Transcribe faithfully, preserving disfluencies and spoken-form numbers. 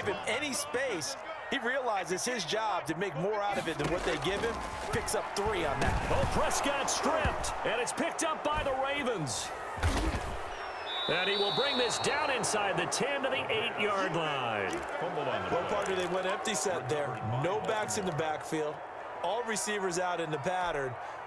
give him any space. He realizes his job to make more out of it than what they give him. Picks up three on that. Oh, Prescott stripped, and it's picked up by the Ravens. And he will bring this down inside the ten to the eight-yard line. Well, partner, they went empty set there. No backs in the backfield. All receivers out in the pattern.